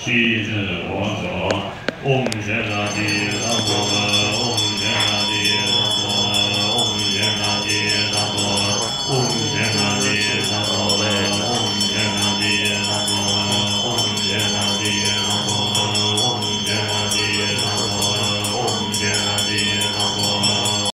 须知我所。嗡伽那提拉摩